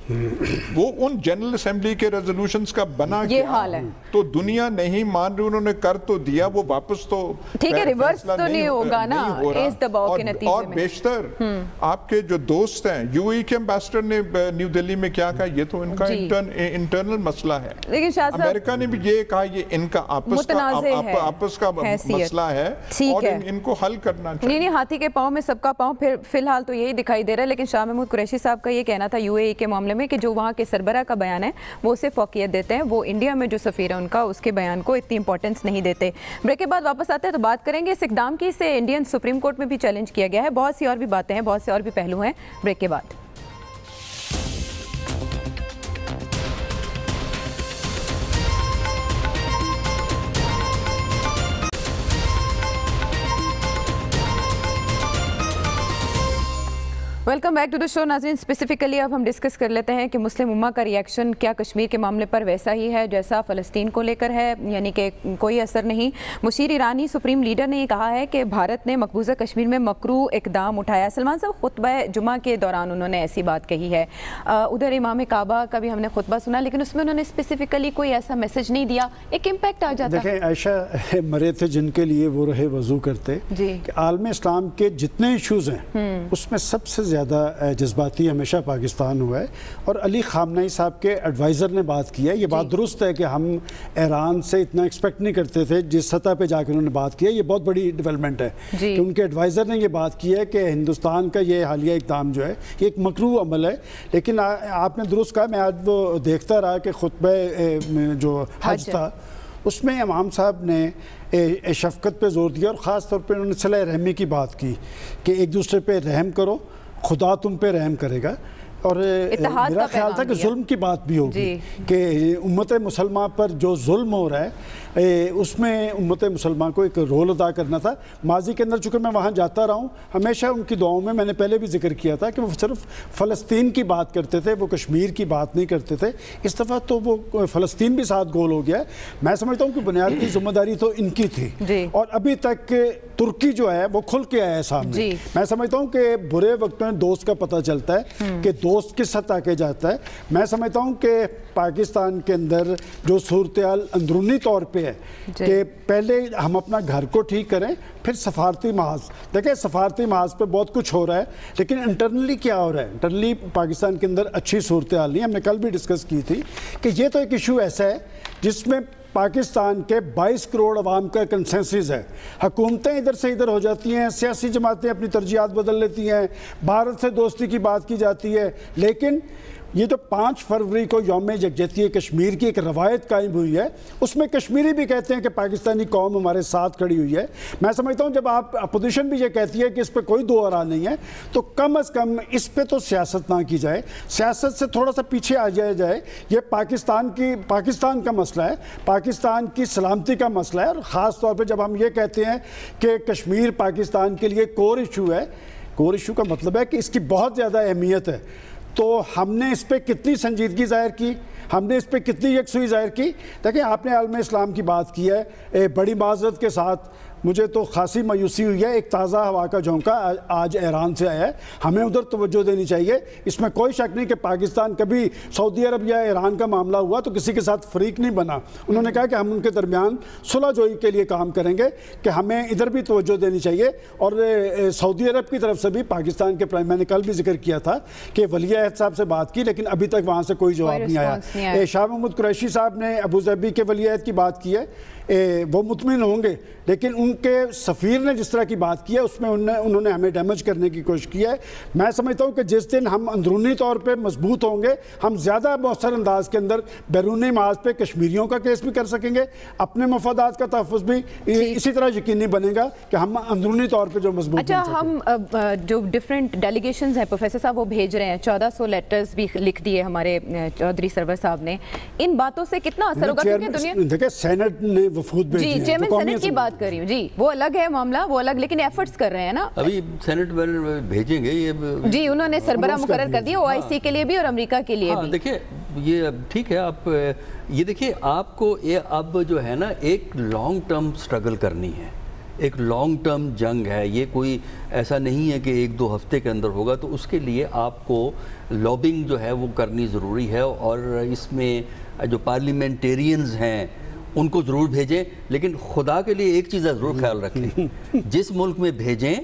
وہ ان جنرل اسمبلی کے ریزولوشنز کا بنا یہ حال ہے, تو دنیا نہیں مان رہی, انہوں نے کر تو دیا, وہ واپس تو ٹھیک ہے ریورس تو نہیں ہوگا نا اس دباؤ کے نتیجے میں. اور بیشتر آپ کے جو دوست ہیں, یو اے کے امبیسڈر نے نیو دلی میں کیا کہا, یہ تو ان کا انٹرنل مسئلہ ہے. امریکہ نے بھی یہ کہا یہ ان کا آپس आपस का मसला है और इनको हल करना चाहिए। नहीं, हाथी के पाँव में सबका पाँव, फिर फिलहाल तो यही दिखाई दे रहा है। लेकिन शाह महमूद कुरैशी साहब का ये कहना था यूएई के मामले में कि जो वहाँ के सरबरा का बयान है वो उसे फौकियत देते हैं, वो इंडिया में जो सफ़ीर है उनका उसके बयान को इतनी इंपॉर्टेंस नहीं देते। ब्रेक के बाद वापस आते हैं तो बात करेंगे इस इक़दाम की। इसे इंडियन सुप्रीम कोर्ट में भी चैलेंज किया गया है। बहुत सी और भी बातें हैं, बहुत से और भी पहलू हैं। ब्रेक के बाद welcome back to the show. नाज़रीन, स्पेसिफिकली अब हम डिस्कस कर लेते हैं कि मुस्लिम उम्मा का रिएक्शन क्या कश्मीर के मामले पर वैसा ही है जैसा फ़लस्तीन को लेकर है, यानी कि कोई असर नहीं। मुशीर ईरानी सुप्रीम लीडर ने ये कहा है कि भारत ने मकबूजा कश्मीर में मकरू इक़दाम उठाया। सलमान साहब, खुतबा जुमा के दौरान उन्होंने ऐसी बात कही है। उधर इमाम काबा का भी हमने खुतबा सुना, लेकिन उसमें उन्होंने स्पेसिफिकली कोई ऐसा मैसेज नहीं दिया, एक इम्पैक्ट आ जाता। देखें, आयशा मरे थे जिनके लिए वो रहे वजू करते जी। आलम इस्लाम के जितने इशूज़ हैं उसमें सबसे ज़्यादा जज्बाती हमेशा पाकिस्तान हुआ है। और अली ख़ामनेई साहब के एडवाइज़र ने बात की है, ये बात दुरुस्त है कि हम ईरान से इतना एक्सपेक्ट नहीं करते थे जिस सतह पे जाकर उन्होंने बात की है। ये बहुत बड़ी डेवलपमेंट है कि उनके एडवाइज़र ने ये बात की है कि हिंदुस्तान का ये हालिया इक़दाम जो है ये एक मकरू अमल है। लेकिन आ, आपने दुरुस्त कहा, मैं आज वो देखता रहा कि खुतबे जो हज था उसमें इमाम साहब ने शफ़क़त पे ज़ोर दिया और ख़ास तौर पे उन्होंने सलाह रहमी की बात की कि एक दूसरे पे रहम करो, खुदा तुम पे रहम करेगा। और मेरा ख्याल था कि जुल्म की बात भी होगी कि उम्मत मुसलमान पर जो जुल्म हो रहा है उसमें उम्मत मुसलमान को एक रोल अदा करना था। माजी के अंदर चूँकि मैं वहाँ जाता रहा हूँ, हमेशा उनकी दुआओं में मैंने पहले भी जिक्र किया था कि वो सिर्फ फ़लस्तीन की बात करते थे, वो कश्मीर की बात नहीं करते थे। इस दफ़ा तो वो फ़लस्तीन भी साथ गोल हो गया है। मैं समझता हूँ कि बुनियादी जिम्मेदारी तो इनकी थी और अभी तक तुर्की जो है वो खुल के आया है सामने। मैं समझता हूँ कि बुरे वक्त में दोस्त का पता चलता है कि दोस्त किस हद आके जाता है। मैं समझता हूँ कि पाकिस्तान के अंदर जो सूरत हाल अंदरूनी तौर पे है कि पहले हम अपना घर को ठीक करें, फिर सफारती महाज। देखिए, सफारती महाज पे बहुत कुछ हो रहा है, लेकिन इंटरनली क्या हो रहा है? इंटरनली पाकिस्तान के अंदर अच्छी सूरत हाल नहीं। हमने कल भी डिस्कस की थी कि ये तो एक इशू ऐसा है जिसमें पाकिस्तान के बाईस करोड़ अवाम का कंसेंसस है। हुकूमतें इधर से इधर हो जाती हैं, सियासी जमातें अपनी तरजीहात बदल लेती हैं, भारत से दोस्ती की बात की जाती है, लेकिन ये जो पाँच फरवरी को यौम यकजहती कश्मीर की एक रवायत कायम हुई है उसमें कश्मीरी भी कहते हैं कि पाकिस्तानी कौम हमारे साथ खड़ी हुई है। मैं समझता हूँ जब आप अपोजिशन भी ये कहती है कि इस पर कोई दो आरा नहीं है तो कम अज़ कम इस पर तो सियासत ना की जाए, सियासत से थोड़ा सा पीछे आ जाया जाए। ये पाकिस्तान की पाकिस्तान का मसला है, पाकिस्तान की सलामती का मसला है। और ख़ास तौर पर जब हम ये कहते हैं कि कश्मीर पाकिस्तान के लिए कोर इशू है, कोर इशू का मतलब है कि इसकी बहुत ज़्यादा अहमियत है, तो हमने इस पर कितनी संजीदगी ज़ाहिर की, हमने इस पर कितनी यकसुई ज़ाहिर की। देखिए, आपने आलम इस्लाम की बात की है, बड़ी माज़रत के साथ मुझे तो खासी मायूसी हुई है। एक ताज़ा हवा का झोंका आज ईरान से आया है, हमें उधर तवज्जो देनी चाहिए। इसमें कोई शक नहीं कि पाकिस्तान कभी सऊदी अरब या ईरान का मामला हुआ तो किसी के साथ फरीक नहीं बना। उन्होंने कहा कि हम उनके दरमियान सुलह जोई के लिए काम करेंगे, कि हमें इधर भी तवज्जो देनी चाहिए। और सऊदी अरब की तरफ से भी पाकिस्तान के प्राइम, मैंने कल भी जिक्र किया था कि वली अहद साहब से बात की, लेकिन अभी तक वहाँ से कोई जवाब नहीं आया। शाह महमूद कुरैशी साहब ने अबू धाबी के वली अहद की बात की है, ए, वो मुतमिन होंगे, लेकिन उनके सफ़ीर ने जिस तरह की बात की है उसमें उन्होंने उन्होंने हमें डैमेज करने की कोशिश की है। मैं समझता हूँ कि जिस दिन हम अंदरूनी तौर पे मजबूत होंगे, हम ज़्यादा मौसर अंदाज के अंदर बैरूनी महाज पे कश्मीरियों का केस भी कर सकेंगे, अपने मफादात का तहफ़्फ़ुज़ भी इसी तरह यकीनी बनेगा कि हम अंदरूनी तौर पर जो मजबूत। अच्छा, हम जो डिफरेंट डेलीगेशंस हैं प्रोफेसर साहब वो भेज रहे हैं, चौदह सौ लेटर्स भी लिख दिए हमारे चौधरी सरवर साहब ने, इन बातों से कितना असर होगा? देखिए, सेनेट ने वफूद भेजे हैं, जी चेयरमैन सेनेट की बात कर रही हूँ जी, वो अलग है मामला, वो अलग, लेकिन एफर्ट्स कर रहे हैं ना। अभी सेनेट में भेजेंगे ये जी, उन्होंने सरबरा मुकर्रर कर दिया ओआईसी के लिए भी और अमेरिका के लिए भी। देखिए, ये ठीक है, आप ये देखिए, आपको ये अब जो है ना एक लॉन्ग टर्म स्ट्रगल करनी है, एक लॉन्ग टर्म जंग है, ये कोई ऐसा नहीं है कि एक दो हफ्ते के अंदर होगा। तो उसके लिए आपको लॉबिंग जो है वो करनी ज़रूरी है, और इसमें जो पार्लियामेंटेरियंस हैं उनको ज़रूर भेजें, लेकिन खुदा के लिए एक चीज़ ज़रूर ख्याल रखें, जिस मुल्क में भेजें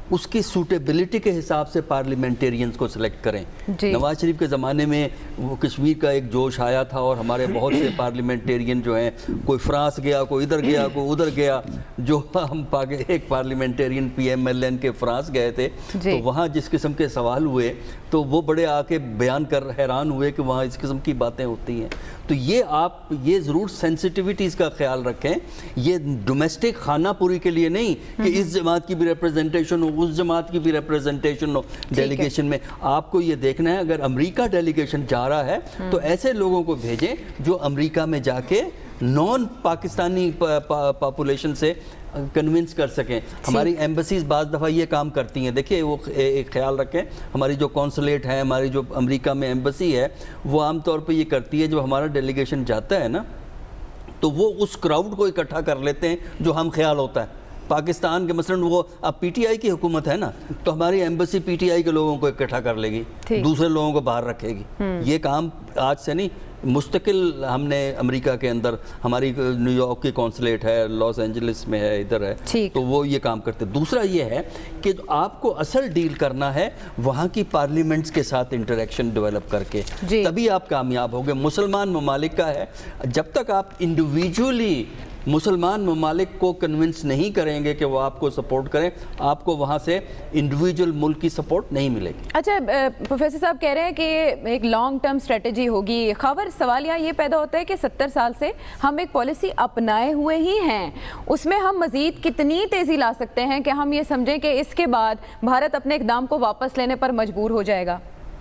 اس کی سوٹیبلٹی کے حساب سے پارلیمنٹیرینز کو سلیکٹ کریں. نواز شریف کے زمانے میں وہ کشمیر کا ایک جوش آیا تھا اور ہمارے بہت سے پارلیمنٹیرین جو ہیں, کوئی فرانس گیا, کوئی ادھر گیا, کوئی ادھر گیا. جو ہم ایک parliamentarian P M L N کے فرانس گئے تھے تو وہاں جس قسم کے سوال ہوئے تو وہ بڑے آ کے بیان کر حیران ہوئے کہ وہاں اس قسم کی باتیں ہوتی ہیں. تو یہ آپ یہ ضرور سینسٹیوٹیز کا خیال رکھیں. یہ ڈومیسٹک خانہ پوری کے لیے نہیں کہ اس جماعت کی بھی ریپرزنٹیشن ہو, اس جماعت کی بھی ریپرزنٹیشن ہو ڈیلیگیشن میں. آپ کو یہ دیکھنا ہے اگر امریکہ ڈیلیگیشن جا رہا ہے تو ایسے لوگوں کو بھیجیں جو امریکہ میں جا کے نان پاکستانی پاپولیشن سے کنونس کر سکیں. ہماری ایمبسیز بعض دفعہ یہ کام کرتی ہیں. دیکھیے وہ ایک خیال رکھیں, ہماری جو کونسلیٹ ہے, ہماری جو امریکہ میں ایمبسی ہے, وہ عام طور پہ یہ کرتی ہے جب ہمارا ڈیلیگیشن جاتا ہے نا تو وہ اس کراؤڈ کو اکٹھا کر لیتے ہیں جو ہم خیال ہوتا ہے. پاکستان کے مثلاً وہ اب پی ٹی آئی کی حکومت ہے نا تو ہماری ایمبسی پی ٹی آئی کے لوگوں کو اکٹھا کر لے گی, دوسرے لوگوں کو باہر رکھے گی. یہ کام آج سے نہیں, مستقل ہم نے امریکہ کے اندر, ہماری نیو یارک کی کونسلیٹ ہے, لاس اینجلس میں ہے, ادھر ہے, تو وہ یہ کام کرتے. دوسرا یہ ہے کہ آپ کو اصل ڈیل کرنا ہے وہاں کی پارلیمنٹس کے ساتھ انٹریکشن ڈیولپ کر کے, تبھی آپ کامیاب ہوں گے. مسلمان ممالک کا ہے, جب تک آپ انڈیویجولی مسلمان ممالک کو کنونس نہیں کریں گے کہ وہ آپ کو سپورٹ کریں, آپ کو وہاں سے انڈیویجول ملک کی سپورٹ نہیں ملے گی. اچھا پروفیسر صاحب کہہ رہے ہیں کہ ایک لانگ ٹرم اسٹریٹجی ہوگی. خبر سوال یہاں یہ پیدا ہوتا ہے کہ ستر سال سے ہم ایک پالیسی اپنائے ہوئے ہی ہیں, اس میں ہم مزید کتنی تیزی لا سکتے ہیں کہ ہم یہ سمجھیں کہ اس کے بعد بھارت اپنے اقدام کو واپس لینے پر مجبور ہو جائے گا؟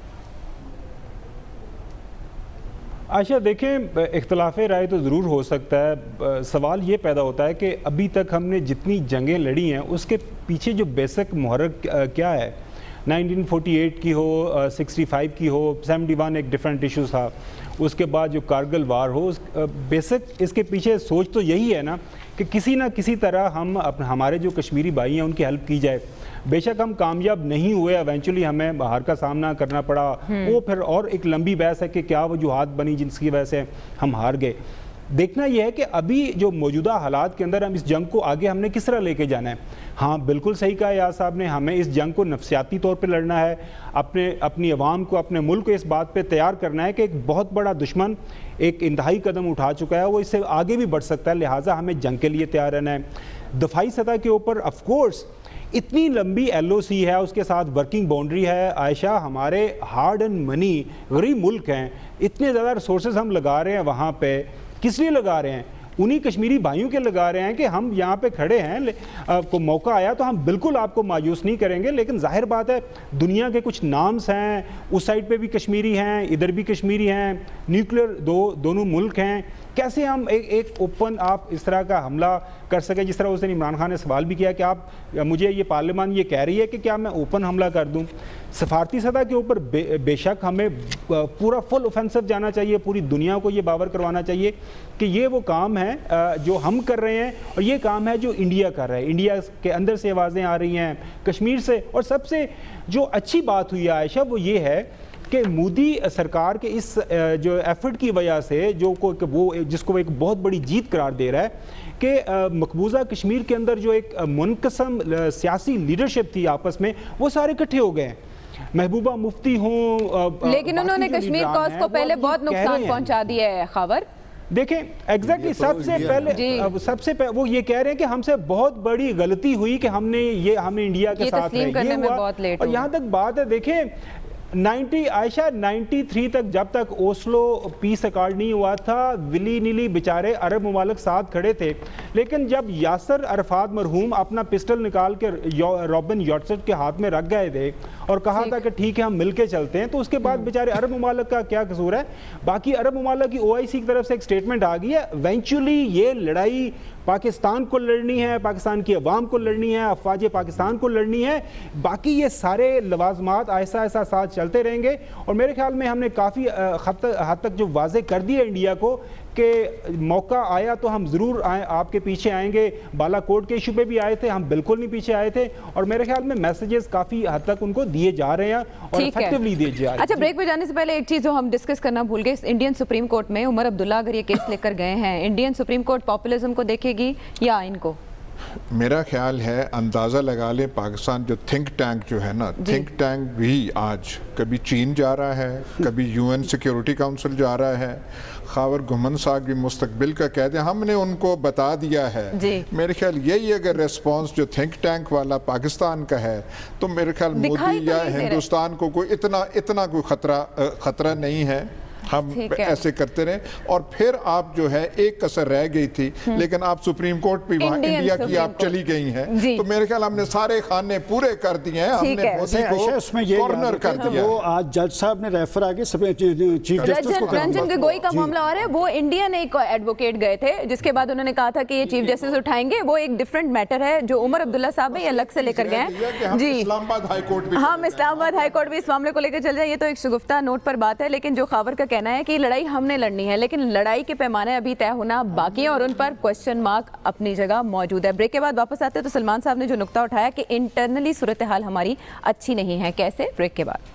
عائشہ دیکھیں, اختلاف رائے تو ضرور ہو سکتا ہے. سوال یہ پیدا ہوتا ہے کہ ابھی تک ہم نے جتنی جنگیں لڑی ہیں اس کے پیچھے جو بیسک محرک کیا ہے. نائنٹین فورٹی ایٹ کی ہو, سکسٹی فائیو کی ہو, سیونٹی ون ایک ڈیفرنٹ ایشو تھا, اس کے بعد جو کارگل وار ہو, بیسک اس کے پیچھے سوچ تو یہی ہے نا کہ کسی نہ کسی طرح ہم ہمارے جو کشمیری بھائی ہیں ان کی ہیلپ کی جائے. بے شک ہم کامیاب نہیں ہوئے, ایونچولی ہمیں ہار کا سامنا کرنا پڑا, وہ پھر اور ایک لمبی بحث ہے کہ کیا وجوہات بنی جن کی وجہ سے ہم ہار گئے. دیکھنا یہ ہے کہ ابھی جو موجودہ حالات کے اندر ہم اس جنگ کو آگے ہم نے کس طرح لے کے جانا ہے. ہاں بالکل صحیح کہا یار صاحب نے, ہمیں اس جنگ کو نفسیاتی طور پہ لڑنا ہے, اپنے اپنی عوام کو, اپنے ملک کو اس بات پہ تیار کرنا ہے کہ ایک بہت بڑا دشمن ایک انتہائی قدم اٹھا چکا ہے, وہ اس سے آگے بھی بڑھ سکتا ہے, لہٰذا ہمیں جنگ کے لیے تیار رہنا ہے. دفاعی سطح کے اوپر آف کورس اتنی لمبی ایل او سی ہے, اس کے ساتھ ورکنگ باؤنڈری ہے. عائشہ ہمارے ہارڈ اینڈ منی غریب ملک ہیں, اتنے زیادہ ریسورسز ہم لگا رہے ہیں وہاں پہ, کس لیے لگا رہے ہیں؟ انہی کشمیری بھائیوں کے لگا رہے ہیں کہ ہم یہاں پہ کھڑے ہیں, کو موقع آیا تو ہم بالکل آپ کو مایوس نہیں کریں گے. لیکن ظاہر بات ہے دنیا کے کچھ نامز ہیں, اس سائڈ پہ بھی کشمیری ہیں, ادھر بھی کشمیری ہیں, نیوکلیر دو دونوں ملک ہیں, کیسے ہم ایک ایک اوپن آپ اس طرح کا حملہ کر سکیں؟ جس طرح اس دن عمران خان نے سوال بھی کیا کہ آپ مجھے یہ پارلیمان یہ کہہ رہی ہے کہ کیا میں اوپن حملہ کر دوں. سفارتی سطح کے اوپر بے, بے شک ہمیں پورا فل اوفینسو جانا چاہیے, پوری دنیا کو یہ باور کروانا چاہیے کہ یہ وہ کام ہے جو ہم کر رہے ہیں اور یہ کام ہے جو انڈیا کر رہا ہے. انڈیا کے اندر سے آوازیں آ رہی ہیں, کشمیر سے. اور سب سے جو اچھی بات ہوئی ہے عائشہ وہ یہ ہے کہ مودی سرکار کے اس جو ایفرٹ کی وجہ سے جو وہ جس کو ایک بہت بڑی جیت قرار دے رہا ہے کہ مقبوضہ کشمیر کے اندر جو ایک منقسم سیاسی لیڈرشپ تھی آپس میں, وہ سارے اکٹھے ہو گئے ہیں. محبوبہ مفتی ہوں, لیکن انہوں نے کشمیر کاز کو پہلے بہت نقصان پہنچا دیا ہے. خبر دیکھیں ایگزیکٹلی سب سے پہلے سب سے پہلے وہ یہ کہہ رہے ہیں کہ ہم سے بہت بڑی غلطی ہوئی کہ ہم نے یہ ہمیں انڈیا کے ساتھ رہے, یہ ہوا. اور یہاں تک بات ہے دیکھیں نائنٹی عائشہ نائنٹی تھری تک جب تک اوسلو پیس ایکارڈ نہیں ہوا تھا, ولی نیلی بیچارے عرب ممالک ساتھ کھڑے تھے. لیکن جب یاسر عرفات مرحوم اپنا پسٹل نکال کے رابن یارٹسٹ کے ہاتھ میں رکھ گئے تھے اور کہا تھا کہ ٹھیک ہے ہم مل کے چلتے ہیں, تو اس کے بعد بیچارے عرب ممالک کا کیا قصور ہے؟ باقی عرب ممالک کی او آئی سی کی طرف سے ایک سٹیٹمنٹ آ گئی ہے, ایونچولی یہ لڑائی پاکستان کو لڑنی ہے, پاکستان کی عوام کو لڑنی ہے, افواج پاکستان کو لڑنی ہے. باقی یہ سارے لوازمات ایسا ایسا ساتھ چلتے رہیں گے. اور میرے خیال میں ہم نے کافی حد تک جو واضح کر دیا انڈیا کو کہ موقع آیا تو ہم ضرور آئیں, آپ کے پیچھے آئیں گے. بالا کوٹ کے ایشو پہ بھی آئے تھے, ہم بالکل نہیں پیچھے آئے تھے, اور میرے خیال میں میسیجز کافی حد تک ان کو دیے جا رہے ہیں اور افیکٹولی دیے جا رہے ہیں. اچھا بریک پہ جانے سے پہلے ایک چیز جو ہم ڈسکس کرنا بھول گئے, انڈین سپریم کورٹ میں عمر عبداللہ اگر یہ کیس لے کر گئے ہیں, انڈین سپریم کورٹ پاپولزم کو دیکھے گی یا آئین کو؟ میرا خیال ہے اندازہ لگا لیں پاکستان جو تھنک ٹینک جو ہے نا تھنک ٹینک بھی آج کبھی چین جا رہا ہے, کبھی یو این سیکیورٹی کاؤنسل جا رہا ہے. خاور گھمن صاحب بھی مستقبل کا کہتے ہیں ہم نے ان کو بتا دیا ہے. میرے خیال یہی اگر ریسپانس جو تھنک ٹینک والا پاکستان کا ہے تو میرے خیال مودی یا ہندوستان کو کوئی اتنا اتنا کوئی خطرہ خطرہ نہیں ہے. ہم ایسے کرتے رہے اور پھر آپ جو ہے ایک کسر رہ گئی تھی لیکن آپ سپریم کورٹ پہ وہاں انڈیا کی آپ چلی گئی ہیں تو میرے خیال ہم نے سارے خانے پورے کر دیے ہیں. ہم نے مودی کو کارنر کر دیا. وہ آج جج صاحب نے ریفر آگے چیف جسٹس کو رنجن گگوئی کا معاملہ آ رہا ہے, وہ انڈین ایک ایڈوکیٹ گئے تھے جس کے بعد انہوں نے کہا تھا کہ یہ چیف جسٹس اٹھائیں گے. وہ ایک ڈفرنٹ میٹر ہے جو عمر عبداللہ صاحب نے الگ سے لے کر گئے ہیں. جی اسلام آباد ہائی کورٹ بھی ہم اسلام آباد ہائی کورٹ بھی اس معاملے کو لے کر چل جائیں. یہ تو ایک شگفتہ نوٹ پر بات ہے, لیکن جو خاور کا کہنا ہے کہ لڑائی ہم نے لڑنی ہے لیکن لڑائی کے پیمانے ابھی طے ہونا باقی ہیں اور ان پر کوسچن مارک اپنی جگہ موجود ہے. بریک کے بعد واپس آتے ہیں تو سلمان صاحب نے جو نقطہ اٹھایا کہ انٹرنلی صورتحال ہماری اچھی نہیں ہے, کیسے؟ بریک کے بعد.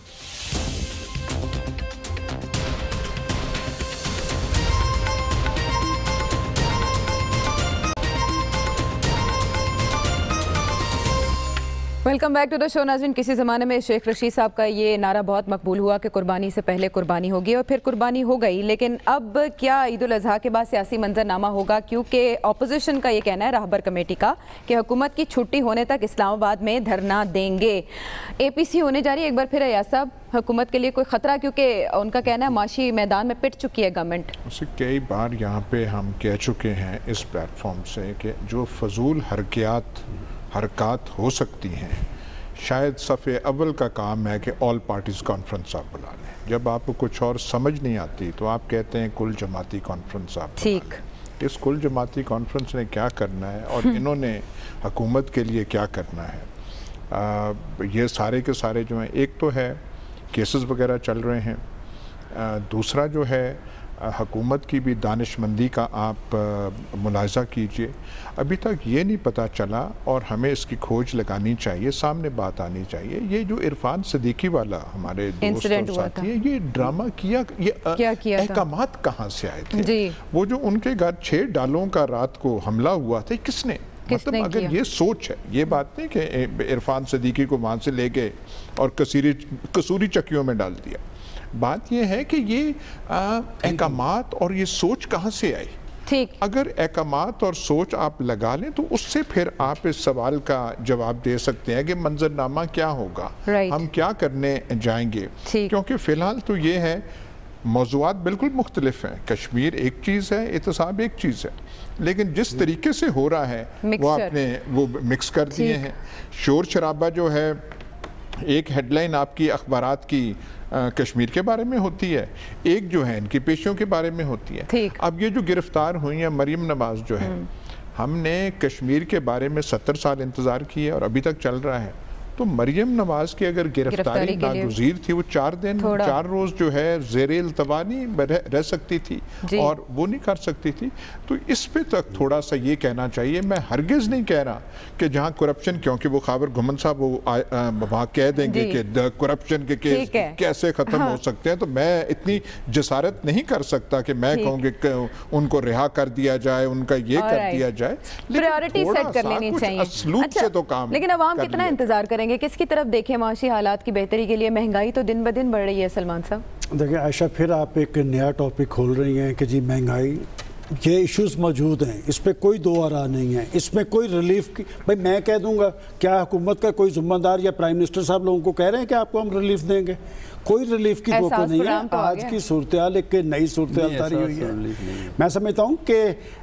Welcome back to the show. ناظرین, کسی زمانے میں شیخ رشید صاحب کا یہ نعرہ بہت مقبول ہوا کہ قربانی سے پہلے قربانی ہوگی اور پھر قربانی ہو گئی, لیکن اب کیا عید الاضحیٰ کے بعد سیاسی منظرنامہ ہوگا؟ کیونکہ اپوزیشن کا یہ کہنا ہے, رہبر کمیٹی کا, کہ حکومت کی چھٹی ہونے تک اسلام آباد میں دھرنا دیں گے. اے پی سی ہونے جا رہی ہے ایک بار پھر. ایاز صاحب, حکومت کے لیے کوئی خطرہ؟ کیونکہ ان کا کہنا ہے معاشی میدان میں پٹ چکی ہے گورنمنٹ. اسے کئی بار یہاں پہ ہم کہہ چکے ہیں اس پلیٹ فارم سے کہ جو فضول حرکیات حرکات ہو سکتی ہیں, شاید صفحے اول کا کام ہے کہ آل پارٹیز کانفرنس آپ بلا لیں. جب آپ کو کچھ اور سمجھ نہیں آتی تو آپ کہتے ہیں کل جماعتی کانفرنس آپ بلا لیں. اس کل جماعتی کانفرنس نے کیا کرنا ہے اور انہوں نے حکومت کے لیے کیا کرنا ہے؟ یہ سارے کے سارے جو ہیں, ایک تو ہے کیسز وغیرہ چل رہے ہیں, دوسرا جو ہے حکومت کی بھی دانش مندی کا آپ ملاحظہ کیجئے. ابھی تک یہ نہیں پتہ چلا اور ہمیں اس کی کھوج لگانی چاہیے, سامنے بات آنی چاہیے. یہ جو عرفان صدیقی والا ہمارے دوست اور ساتھی ہے, یہ ڈرامہ کیا, یہ احکامات کہاں سے آئے تھے؟ وہ جو ان کے گھر چھ ڈالوں کا رات کو حملہ ہوا تھا, کس نے؟ مطلب اگر یہ سوچ ہے, یہ بات نہیں کہ عرفان صدیقی کو وہاں سے لے گئے اور کسوری چکیوں میں ڈال دیا. بات یہ ہے کہ یہ احکامات اور یہ سوچ کہاں سے آئی. ٹھیک, اگر احکامات اور سوچ آپ لگا لیں تو اس سے پھر آپ اس سوال کا جواب دے سکتے ہیں کہ منظرنامہ کیا ہوگا, ہم کیا کرنے جائیں گے. کیونکہ فی الحال تو یہ ہے موضوعات بالکل مختلف ہیں. کشمیر ایک چیز ہے, اعتصاب ایک چیز ہے, لیکن جس طریقے سے ہو رہا ہے وہ آپ نے وہ مکس کر دیے ہیں. شور شرابہ جو ہے, ایک ہیڈ لائن آپ کی اخبارات کی کشمیر کے بارے میں ہوتی ہے, ایک جو ہے ان کی پیشوں کے بارے میں ہوتی ہے. اب یہ جو گرفتار ہوئی ہیں مریم نواز جو ہے, ہم نے کشمیر کے بارے میں ستر سال انتظار کیے اور ابھی تک چل رہا ہے. تو مریم نواز کی اگر گرفتاری ناگزیر تھی, وہ چار دن چار روز جو ہے زیر التوا نہیں رہ سکتی تھی اور وہ نہیں کر سکتی تھی. تو اس پہ تک تھوڑا سا یہ کہنا چاہیے. میں ہرگز نہیں کہہ رہا کہ جہاں کرپشن, کیونکہ وہ خاور گھمن صاحب وہ وہاں کہہ دیں گے کہ کرپشن کے کیس کیسے ختم ہو سکتے ہیں, تو میں اتنی جسارت نہیں کر سکتا کہ میں کہوں کہ ان کو رہا کر دیا جائے, ان کا یہ کر دیا جائے. پرائیورٹی سیٹ کر لینی چاہیے. اسلوب سے تو کام, لیکن عوام کتنا انتظار کریں گے, کس کی طرف دیکھیں معاشی حالات کی بہتری کے لیے؟ مہنگائی تو دن بدن بڑھ رہی ہے. سلمان صاحب دیکھیں, عائشہ پھر آپ ایک نیا ٹاپک کھول رہی ہیں کہ جی مہنگائی, یہ ایشوز موجود ہیں, اس پہ کوئی دو آرا نہیں ہے, اس میں کوئی ریلیف کی. بھائی میں کہہ دوں گا, کیا حکومت کا کوئی ذمہ دار یا پرائم منسٹر صاحب لوگوں کو کہہ رہے ہیں کہ آپ کو ہم ریلیف دیں گے؟ کوئی ریلیف کی دو کو نہیں ہے. آج کی صورتحال ایک نئی صورتحال تاری ہوئی ہے. میں سمجھتا ہوں کہ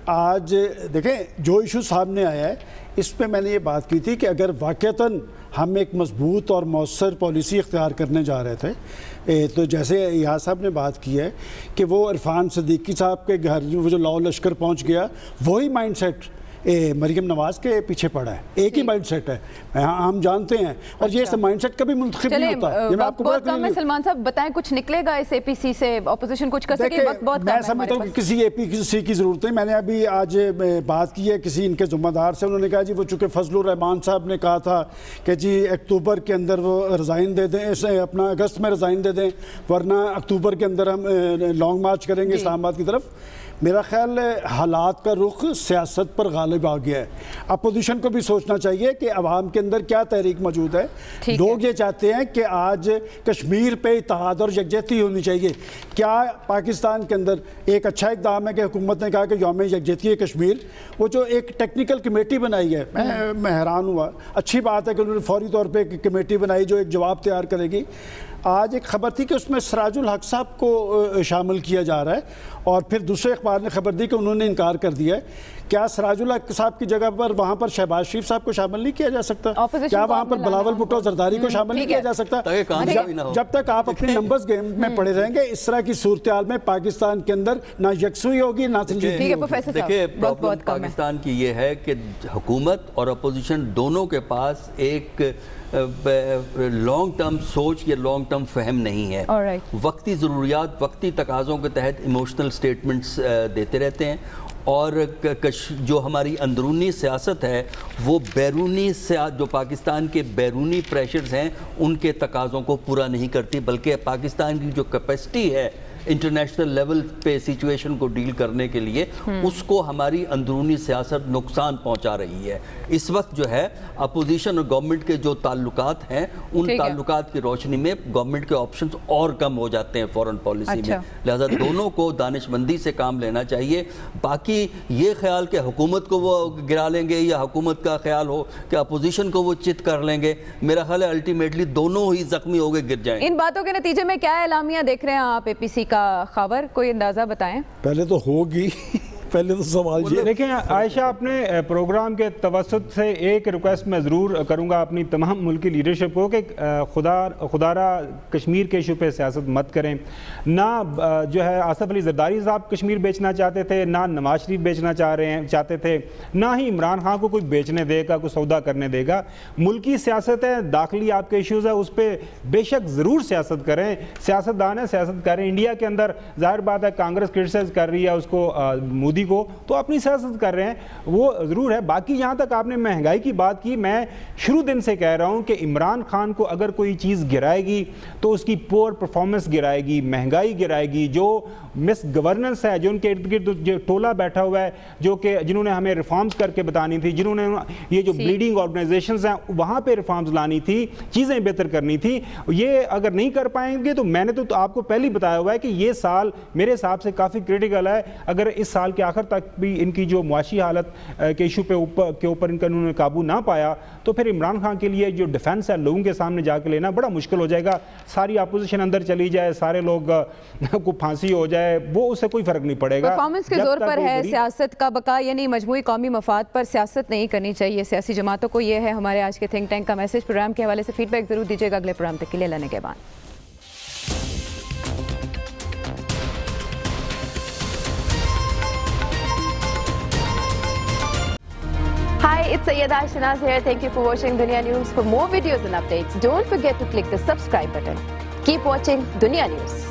آج دیکھیں جو ایشو سامنے آیا ہے, اس پہ میں نے یہ بات کی تھی کہ اگر واقعتاً ہم ایک مضبوط اور مؤثر پالیسی اختیار کرنے جا رہے تھے, تو جیسے ایاز صاحب نے بات کی ہے کہ وہ عرفان صدیقی صاحب کے گھر وہ جو لاؤ لشکر پہنچ گیا, وہی مائنڈ سیٹ مریم نواز کے پیچھے پڑا ہے. ایک ہی مائنڈ سیٹ ہے, ہم جانتے ہیں, اور یہ مائنڈ سیٹ کبھی منتخب نہیں ہوتا. یہ میں آپ کو بہت کم ہے. سلمان صاحب بتائیں, کچھ نکلے گا اس اے پی سی سے؟ اپوزیشن کچھ کر سکے؟ وقت بہت کم ہے. میں سمجھتا ہوں کہ کسی اے پی سی کی ضرورت نہیں. میں نے ابھی آج بات کی ہے کسی ان کے ذمہ دار سے, انہوں نے کہا جی وہ چونکہ فضل الرحمان صاحب نے کہا تھا کہ جی اکتوبر کے اندر وہ ریزائن دے دیں, اپنا اگست میں ریزائن دے دیں, ورنہ اکتوبر کے اندر ہم لانگ مارچ کریں گے اسلام آباد کی طرف. میرا خیال ہے حالات کا رخ سیاست پر غالب آ گیا ہے. اپوزیشن کو بھی سوچنا چاہیے کہ عوام کے اندر کیا تحریک موجود ہے. لوگ یہ چاہتے ہیں کہ آج کشمیر پہ اتحاد اور یکجہتی ہونی چاہیے. کیا پاکستان کے اندر ایک اچھا اقدام ہے کہ حکومت نے کہا کہ یوم یکجہتی ہے کشمیر, وہ جو ایک ٹیکنیکل کمیٹی بنائی ہے, میں میں حیران ہوا. اچھی بات ہے کہ انہوں نے فوری طور پہ ایک کمیٹی بنائی جو ایک جواب تیار کرے گی. آج ایک خبر تھی کہ اس میں سراج الحق صاحب کو شامل کیا جا رہا ہے, اور پھر دوسرے اخبار نے خبر دی کہ انہوں نے انکار کر دیا ہے. کیا سراج الحق صاحب کی جگہ پر وہاں پر شہباز شریف صاحب کو شامل نہیں کیا جا سکتا؟ کیا وہاں پر بلاول بھٹو زرداری کو شامل نہیں کیا جا سکتا؟ جب تک آپ اپنے نمبرز گیم میں پڑے رہیں گے, اس طرح کی صورتحال میں پاکستان کے اندر نہ یکسوئی ہوگی نہ سنجیدگی ہوگی. دیکھیں, پرابلم پاکستان کی یہ ہے کہ حکومت اور اپوزیشن دونوں کے پاس ایک لانگ ٹرم سوچ یا لانگ ٹرم فہم نہیں ہے. وقتی ضروریات, وقتی تقاضوں کے تحت ایموشنل سٹیٹمنٹس دیتے رہتے ہیں, اور جو ہماری اندرونی سیاست ہے وہ بیرونی سیاست, جو پاکستان کے بیرونی پریشرز ہیں ان کے تقاضوں کو پورا نہیں کرتی, بلکہ پاکستان کی جو کیپیسٹی ہے انٹرنیشنل لیول پہ سچویشن کو ڈیل کرنے کے لیے, اس کو ہماری اندرونی سیاست نقصان پہنچا رہی ہے. اس وقت جو ہے اپوزیشن اور گورنمنٹ کے جو تعلقات ہیں, ان تعلقات کی روشنی میں گورنمنٹ کے آپشنز اور کم ہو جاتے ہیں فورن پالیسی میں. لہذا دونوں کو دانش مندی سے کام لینا چاہیے. باقی یہ خیال کہ حکومت کو وہ گرا لیں گے, یا حکومت کا خیال ہو کہ اپوزیشن کو وہ چت کر لیں گے, میرا خیال ہے الٹیمیٹلی دونوں ہی زخمی ہو گئے, گر جائیں. ان باتوں کے نتیجے میں کیا اعلامیہ دیکھ رہے ہیں آپ اے پی سی کا خبر, کوئی اندازہ بتائیں؟ پہلے تو ہوگی, پہلے تو سوال یہ. دیکھیں عائشہ, اپنے پروگرام کے توسط سے ایک ریکویسٹ میں ضرور کروں گا اپنی تمام ملکی لیڈرشپ کو کہ خدا خدارہ کشمیر کے ایشو پہ سیاست مت کریں. نہ جو ہے آصف علی زرداری صاحب کشمیر بیچنا چاہتے تھے, نہ نواز شریف بیچنا چاہ رہے ہیں چاہتے تھے, نہ ہی عمران خان کو کوئی بیچنے دے گا, کوئی سودا کرنے دے گا. ملکی سیاست ہے, داخلی آپ کے ایشوز ہے, اس پہ بے شک ضرور سیاست کریں. سیاست دان ہے, سیاست کریں. انڈیا کے اندر ظاہر بات ہے کانگریس کرٹیسائز کر رہی ہے اس کو, مودی کو, تو اپنی سیاست کر رہے ہیں, وہ ضرور ہے. باقی یہاں تک آپ نے مہنگائی کی بات کی, میں شروع دن سے کہہ رہا ہوں کہ عمران خان کو اگر کوئی چیز گرائے گی تو اس کی پور پرفارمنس گرائے گی, مہنگائی گرائے گی. جو مس گورننس ہے, جو ان کے ارد گرد جو ٹولہ بیٹھا ہوا ہے, جو کہ جنہوں نے ہمیں ریفارمز کر کے بتانی تھی, جنہوں نے یہ جو بلیڈنگ آرگنائزیشنز ہیں وہاں پہ ریفارمز لانی تھی, چیزیں بہتر کرنی تھی, یہ اگر نہیں کر پائیں گے تو میں نے تو آپ کو پہلے بتایا ہوا ہے کہ یہ سال میرے حساب سے کافی کریٹیکل ہے. اگر اس سال کے آخر تک بھی ان کی جو معاشی حالت کے ایشو پہ اوپر کے اوپر ان کا انہوں نے قابو نہ پایا تو پھر عمران خان کے لیے جو ڈیفنس ہے لوگوں کے سامنے جا کے لینا بڑا مشکل ہو جائے گا. ساری اپوزیشن اندر چلی جائے, سارے لوگ کو پھانسی ہو جائے, وہ اس سے کوئی فرق نہیں پڑے گا. پرفارمنس کے زور پر ہے سیاست کا بقا, یعنی مجموعی قومی مفاد پر سیاست نہیں کرنی چاہیے سیاسی جماعتوں کو. یہ ہے ہمارے آج کے تھنک ٹینک کا میسج. پروگرام کے حوالے سے فیڈ بیک ضرور دیجیے گا اگلے پروگرام تک کے لیے لینے کے بعد. Hi, it's Sayyeda Shanaz here. Thank you for watching Dunya News. For more videos and updates, don't forget to click the subscribe button. Keep watching Dunya News.